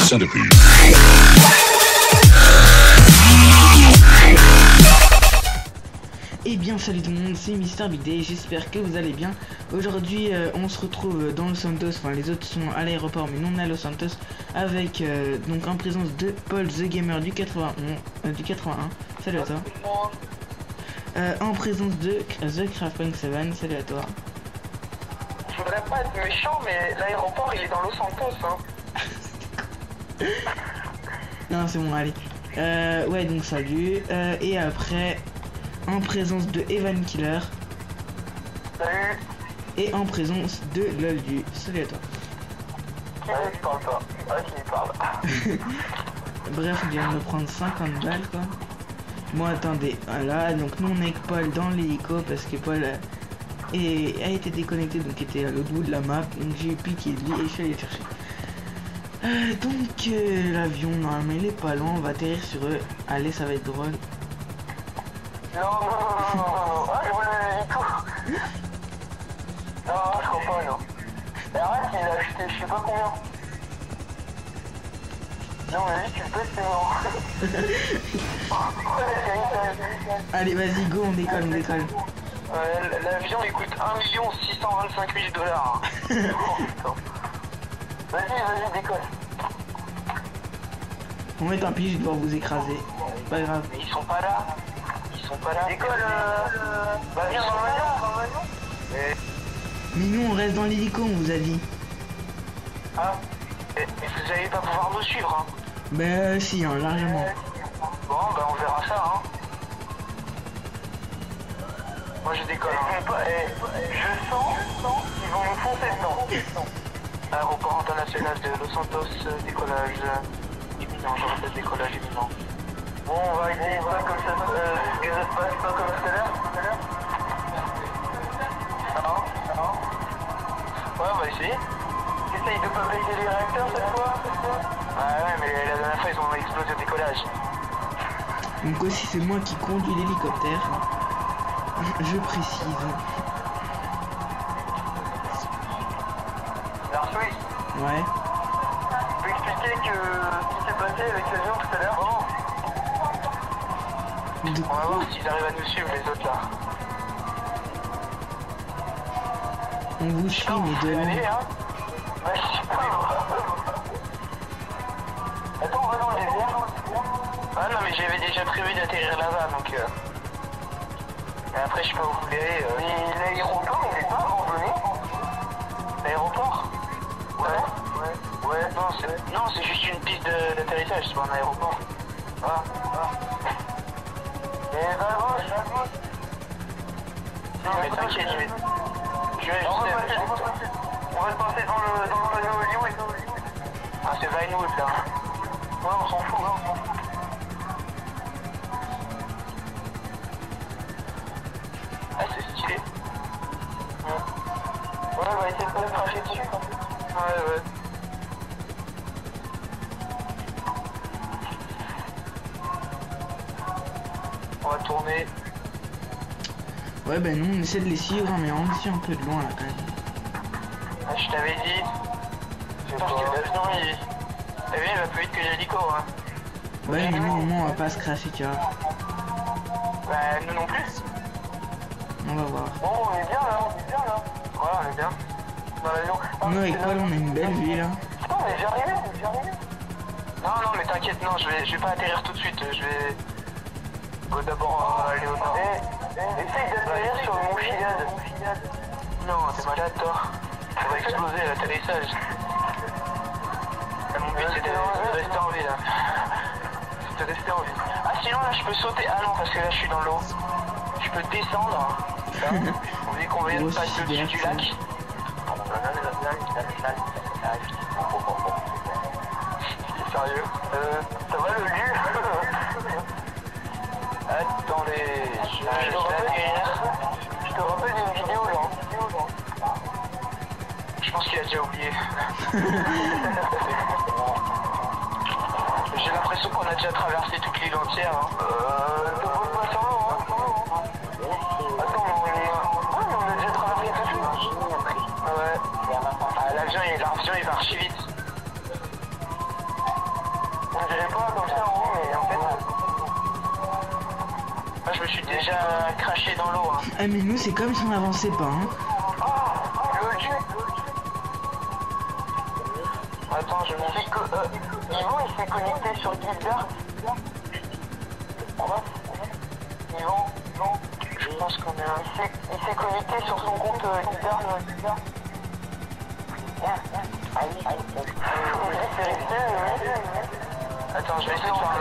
Centipede. Eh bien salut tout le monde, c'est Mister Big Day, j'espère que vous allez bien. Aujourd'hui on se retrouve dans Los Santos, enfin les autres sont à l'aéroport mais nous on est à Los Santos avec donc en présence de Paul the Gamer du 81. Salut à toi. En présence de The Craft.7, salut à toi. Je voudrais pas être méchant mais l'aéroport il est dans Los Santos hein. Non c'est bon, allez. Ouais donc salut. Et après en présence de Evan Killer. Salut. Et en présence de Loldu. Salut à toi. Qui parle pas. Ah qui parle. Bref, on vient de me prendre 50 balles quoi. Bon attendez, voilà, donc nous on est avec Paul dans l'hélico parce que Paul a été déconnecté, donc était à l'autre bout de la map, donc j'ai eu pitié de lui et je suis allé le chercher. L'avion normalement il est pas loin, on va atterrir sur eux. Allez, ça va être drôle. Non, ah je voulais l'hélico. Non, je crois pas non. Mais arrête, il a acheté je sais pas combien. Non mais lui tu le pètes c'est mort. Allez vas-y go, on décolle. L'avion il coûte 1 625 000 dollars. Vas-y décolle. Bon mais tant pis, je vais devoir vous écraser. Pas grave. Mais ils sont pas là. Décolle bah viens dans l'avion. Mais nous on reste dans l'hélico, on vous a dit. Ah. Mais vous allez pas pouvoir nous suivre hein. Bah si, hein, largement. Bon bah on verra ça hein. Moi je décolle hein. Je sens qu'ils vont nous foncer dedans. Aéroport international de Los Santos, décollage imminent, je répète décollage imminent. Bon on va essayer pas comme ça, que ça se passe pas comme tout à l'heure. Non. Ouais on va essayer. Essaye de pas briser les réacteurs cette fois. Ouais mais la dernière fois ils ont explosé au décollage. Donc aussi c'est moi qui conduis l'hélicoptère. Je précise. Larsouille. Ouais. Tu peux expliquer ce qui s'est passé avec l'avion tout à l'heure? De On va quoi? voir s'ils arrivent à nous suivre les autres là. On vous suit mais de loin. Allez, hein. Bah, je sais pas. Attends, on va dans les airs. Ah non mais j'avais déjà prévu d'atterrir là-bas donc Et après je sais pas où vous voulez. Mais l'aéroport il est pas abandonné. L'aéroport? Ouais. Non c'est juste une piste d'atterrissage, c'est pas un aéroport. Ah. Et va à gauche. Non mais t'inquiète, on va le passer dans le panneau Hollywood. Ah c'est Vinewood là. Ouais on s'en fout. Ah c'est stylé. Ouais on va essayer de pas le cracher dessus. Ouais. On va tourner. Ouais bah nous on essaie de les suivre hein, mais on est un peu de loin là quand même. Ah, je t'avais dit. Parce que l'avion il... T'as vu il va plus vite que l'hélico hein. Ouais mais nous au moins on va pas se crasher tu vois. Bah nous non plus. On va voir. Bon on est bien là. Ouais on est bien. Dans l'avion. Nous avec Paul on a une belle vue là. Putain on est déjà arrivé. Non mais t'inquiète non je vais pas atterrir tout de suite. Je vais d'abord aller au nord. Essaye d'atterrir sur le mont Chiliad. Non t'es malade toi. Ça va exploser l'atterrissage. Mon but c'était de rester en vie là. C'est de rester en vie. Ah sinon là je peux sauter. Ah non parce que là je suis dans l'eau. Je peux descendre. Là. Vu qu'on vient de passer au-dessus du lac. Sérieux ça va le lieu. Attendez, je te rappelle une vidéo là. Je pense qu'il a déjà oublié. J'ai l'impression qu'on a déjà traversé toute l'île entière. Hein. Te pose pas sur l'eau, hein. Attends, on a déjà traversé toute l'île. Ouais. Ah, l'avion il va archi vite. je suis déjà craché dans l'eau. Hein. Ah mais nous c'est comme si on n'avançait pas. Hein. Attends, je m'en dis que Yvon il s'est connecté sur Guildard. Yvon, je pense qu'on est un... Il s'est connecté sur son compte Guildard. Attends, je vais essayer de faire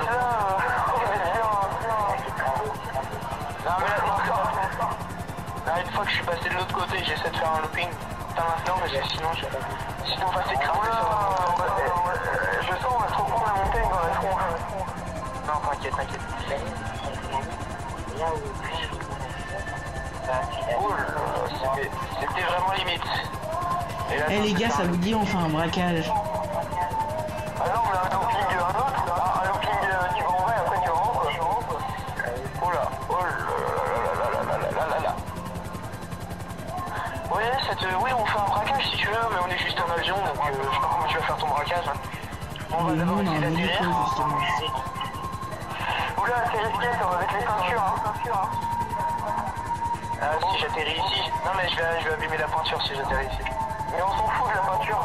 non mais là, une fois que je suis passé de l'autre côté, j'essaie de faire un looping. Pas maintenant, mais sinon on va s'écraser sur je sens on va se reprendre la montagne dans la tronche. Non, t'inquiète. C'était vraiment limite. Eh les gars, ça vous dit on fait un braquage? Ah non, mais un looping, un autre, un looping, tu vas en vrai, après tu rentres. Oh là là. Oui, on fait un braquage si tu veux, mais on est juste en avion, donc je sais pas comment tu vas faire ton braquage. Hein. On va d'abord essayer d'atterrir. Oula, c'est risqué, ça va avec les peintures. Hein. Ah, si j'atterris ici. Non, mais je vais abîmer la peinture si j'atterris ici. Mais on s'en fout de la peinture.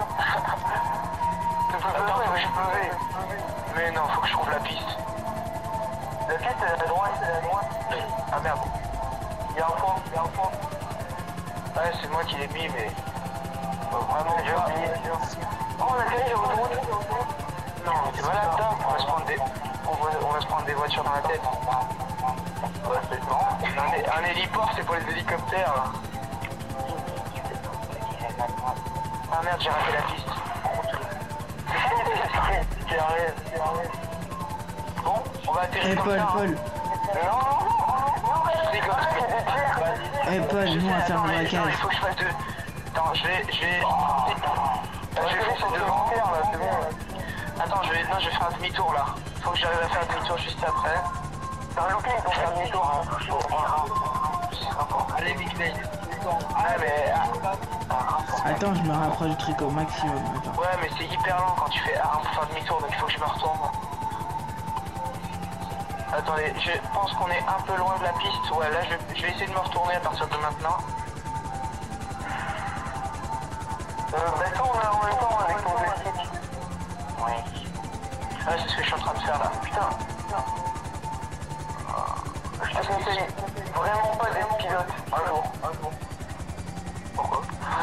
Je peux lever. Mais non, faut que je trouve la piste. La piste, elle est à droite, Ah merde. Il y a un point. Ouais, c'est moi qui l'ai mis, mais... Vraiment, j'ai oublié. Oh, on a gagné sur l'autoroute. Non, c'est malade, ça. On va se prendre des voitures dans la tête. Ouais, c'est marrant. Un héliport, c'est pour les hélicoptères. Là. Ah merde, j'ai raté la piste. Bon, on va atterrir comme ça. Paul. Non, Paul, nous on va faire un braquage. Il faut que je fasse deux. Attends, je vais faire ça devant là, c'est bon. Attends, je vais faire un demi-tour là. Faut que j'arrive à faire un demi-tour juste après. C'est un looping pour faire un demi-tour. Allez, Big Nate. Ah, mais... Attends, je me rapproche du truc au maximum. Attends. Ouais, mais c'est hyper lent quand tu fais un pour faire demi-tour, donc il faut que je me retourne. Attendez, je pense qu'on est un peu loin de la piste. Ouais, là, je vais essayer de me retourner à partir de maintenant. D'accord, on est en même temps avec ton joystick. Oui. Ah, c'est ce que je suis en train de faire là. Putain. Je te conseille vraiment pas d'être pilote un jour. Pourquoi?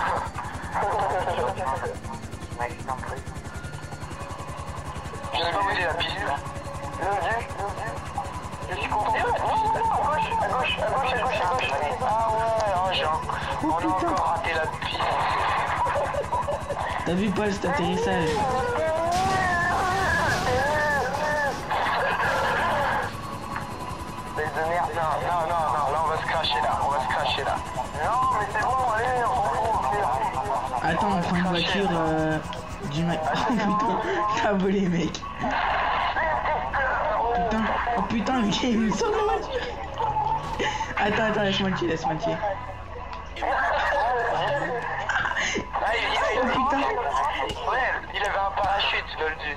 Je sais pas où est la piste. Je suis content. À gauche. Ah ouais, on a encore raté la piste. T'as vu Paul cet atterrissage? Belle de merde, non, là on va se cracher là, Non mais c'est bon, allez, on va. Attends, on prend une voiture du mec. Oh putain, t'as volé mec. Oh putain, le gars il me sort de la voiture. Attends, laisse-moi le tuer. Oh putain. Ouais, il avait un parachute, Loldu.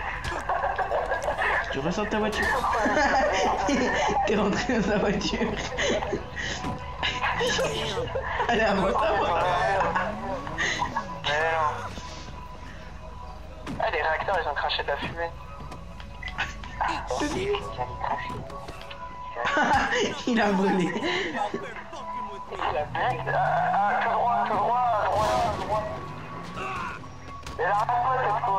Tu ressors de ta voiture. T'es rentré dans sa voiture. Allez, à moi. Ah, les réacteurs, ils ont craché de la fumée. Il a volé. Tout droit. Et la rate pas cette fois.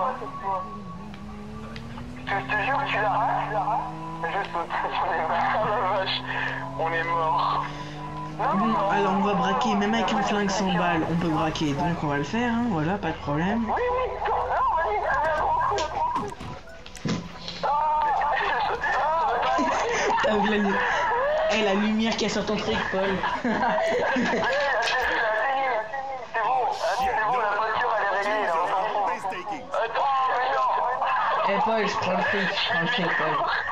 Je te jure que tu la rates. Je saute. J'en ai marre, la vache. On est mort. Bon, alors on va braquer, même avec un flingue 100 balles, on peut braquer, donc on va le faire, hein, voilà, pas de problème. Oui, vas-y, allez, un grand coup. T'as vu la lumière? Eh, la lumière qui a sur ton truc, Paul. C'est bon, la voiture elle est réglée, là, on s'en fout. Attends, Eh Paul, je prends le truc, Paul.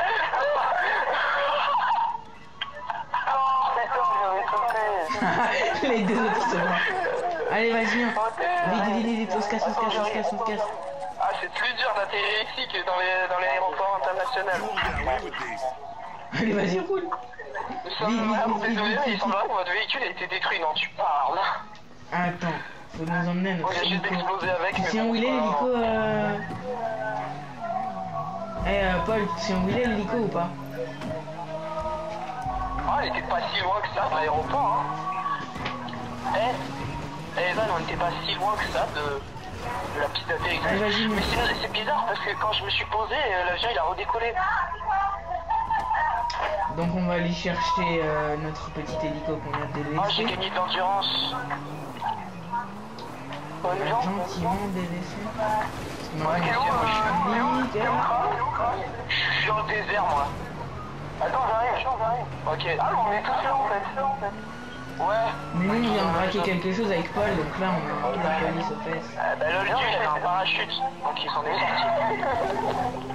Les deux autres se voient. Allez, vas-y, viens. Vite, on se casse. Ah, c'est plus dur d'atterrir ici que dans les aéroports internationaux. Allez, vas-y, roule. Nous sommes désolés, il semblerait que votre véhicule a été détruit. Non, tu parles. Attends, faut nous emmener à On notre vient juste hélico. d'exploser avec, mais Si on bon, voulait l'hélico, Paul, si on voulait l'hélico ou pas? Ah, elle était pas si loin que ça de l'aéroport, hein. Evan, on était pas si loin que ça de la piste d'atterrissage. Allez, vas-y, Mais c'est bizarre parce que quand je me suis posé, l'avion il a redécollé. Donc on va aller chercher notre petit hélico qu'on a délaissé. Ah, j'ai gagné de l'endurance. Gentiment délaissé. Ok, je suis dans le désert, moi. Attends, j'arrive. Ok. Ah, on est tous là en fait. Ouais. Mais nous on vient de braquer quelque chose avec Paul, donc là on a un peu la police aux fesses. Bah le lieu il avait un parachute, donc ils s'en est sortis.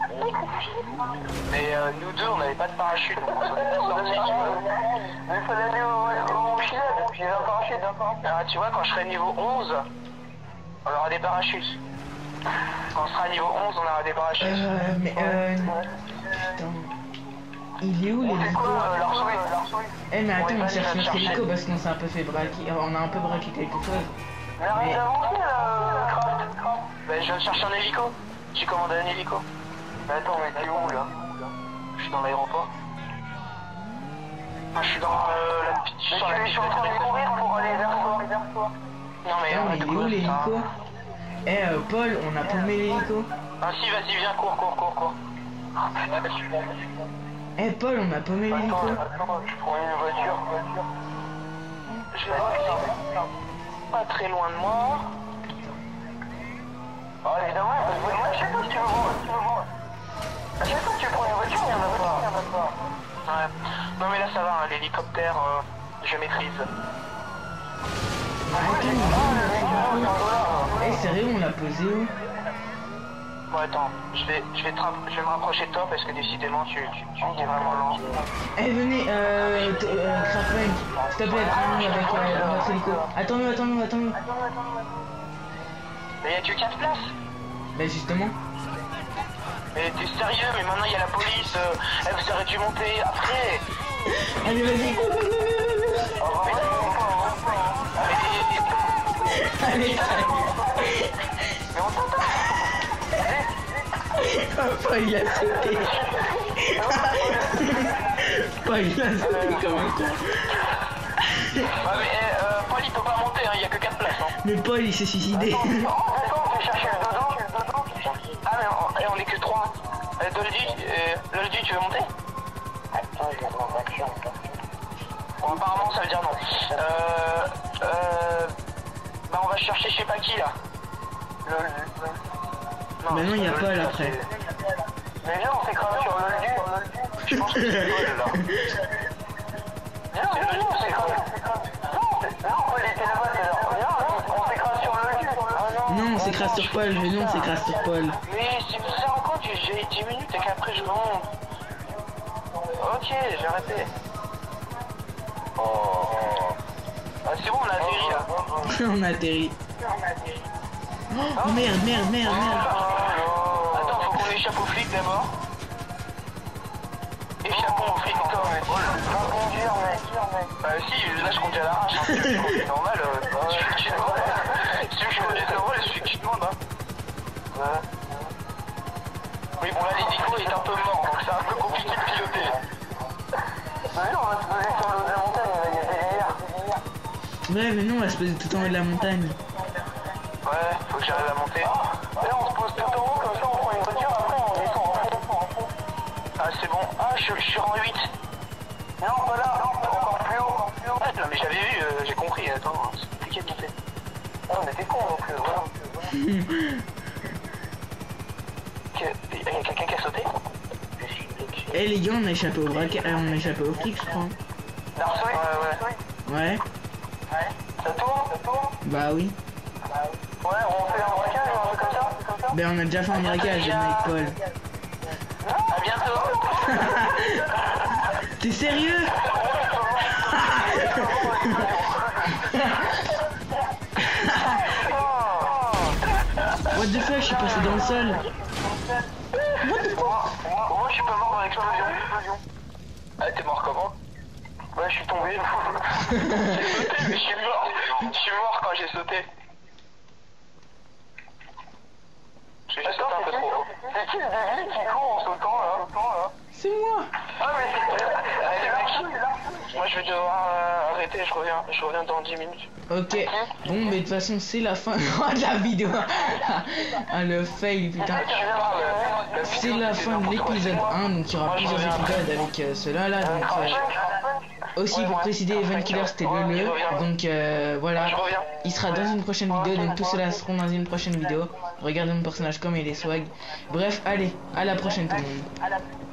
Mais nous deux on n'avait pas de parachute, donc on s'en est pas sortis, tu vois. Mais il fallait aller au Chili, donc j'ai un parachute. Ah, tu vois, quand je serai niveau 11, on aura des parachutes. Quand on sera niveau 11, on aura des parachutes. Putain. Il est où l'hélico? Eh mais attends, on cherche notre hélico parce qu'on s'est un peu fait braquer, on a un peu braqué quelque chose. Mais arrête d'avancer là, Craft. Bah je viens de chercher un hélico. J'ai commandé un hélico. Mais attends, mais t'es où là? Je suis dans l'aéroport. Ah, je suis dans la petite... Je suis en train de courir pour aller vers toi. Non mais il est où l'hélico? Paul, on a paumé l'hélico. Ah si, vas-y, viens, cours. Ah putain, Paul, on a paumé l'hélico. Attends, je prends une voiture. Je vais pas très loin de moi. Ah évidemment, je sais pas si tu veux voir. À chaque fois que tu prends une voiture, il y en a pas. Ouais. Non mais là ça va, hein, l'hélicoptère, je maîtrise. Sérieux, on l'a posé où? Bon attends, je vais me rapprocher de toi parce que décidément tu es vraiment lent. Venez, Craftman, s'il te plaît, prends-nous avec notre hélico. Attends-nous. Mais y'a que 4 places. Bah justement. Mais t'es sérieux, mais maintenant il y a la police, vous aurez dû monter après. Allez, vas-y. Allez. Mais on t'entend. Paul il a sauté. Paul il a sauté comme un con. Ouais mais Paul il peut pas monter, il y a que 4 places. Mais Paul il s'est suicidé. Attends, on peut chercher le dodo. Ah mais on est que 3. Doldy, tu veux monter? Attends, je vais prendre l'action. Bon, apparemment ça veut dire non. Bah on va chercher je sais pas qui là. Bah non, il y a Paul après. Mais viens, on s'écrase sur le lieu. Je pense que c'est Paul là. Viens, on s'écrase. Non, Paul était là-bas tout à l'heure. Viens, on s'écrase sur le lieu. Non, on s'écrase sur Paul, mais non, on s'écrase sur Paul. Mais si vous vous rendez compte, j'ai 10 minutes et qu'après je monte. Ok, j'ai arrêté. Oh. Ah, c'est bon, on a atterri là. On a atterri. Oh merde. Attends, faut qu'on échappe aux flics d'abord. Échappons aux flics encore, mec. Pas conduire, mec. Bah si, là je conduis à l'arrache. Hein. C'est normal, celui que tu demandes. Celui que je conduis à l'arrache, celui que tu demandes. Hein. Oui, bon là l'hélico est un peu mort, donc c'est un peu compliqué de piloter. Bah non, on va se poser sur le haut de la montagne, il y a des lières. Ouais, mais non, on va se poser tout en haut de la montagne. Ouais, faut que j'arrive à monter. Là on se pose tout en haut, comme ça on prend une voiture, après on descend en fond. Ah c'est bon, je suis en 8. Non, pas là, encore plus haut. Ah, non mais j'avais vu, j'ai compris, attends, c'est compliqué de monter. Ah on était cons donc voilà. Y'a quelqu'un qui a sauté? Eh les gars, on a échappé au braquage, on a échappé au flic je crois. Darsoy? Ouais. Ça tourne? Bah oui. Ouais, on fait un braquage ou un truc comme ça? Ben on a déjà fait un braquage avec Paul. À bientôt. T'es sérieux? What the fuck, je suis passé dans le sol. Moi je suis pas mort dans l'explosion. Ah t'es mort comment? Ouais, je suis tombé. J'ai sauté, mais je suis mort. Je suis mort quand j'ai sauté. J'ai sauté un peu trop haut. C'est qui le débile qui court en sautant là? C'est moi. Ah, mais c'est... Allez, mec. Moi, je vais devoir arrêter, je reviens dans 10 minutes. Ok, bon, mais de toute façon, c'est la fin de la vidéo. Ah, le fail, putain. C'est la fin de l'épisode 1, donc il y aura plusieurs épisodes avec cela là. Donc, aussi, pour préciser, Evan Killer c'était le. Donc voilà, il sera dans une prochaine vidéo. Donc tout cela seront dans une prochaine vidéo. Regardez mon personnage comme il est swag. Bref, allez, à la prochaine tout le monde.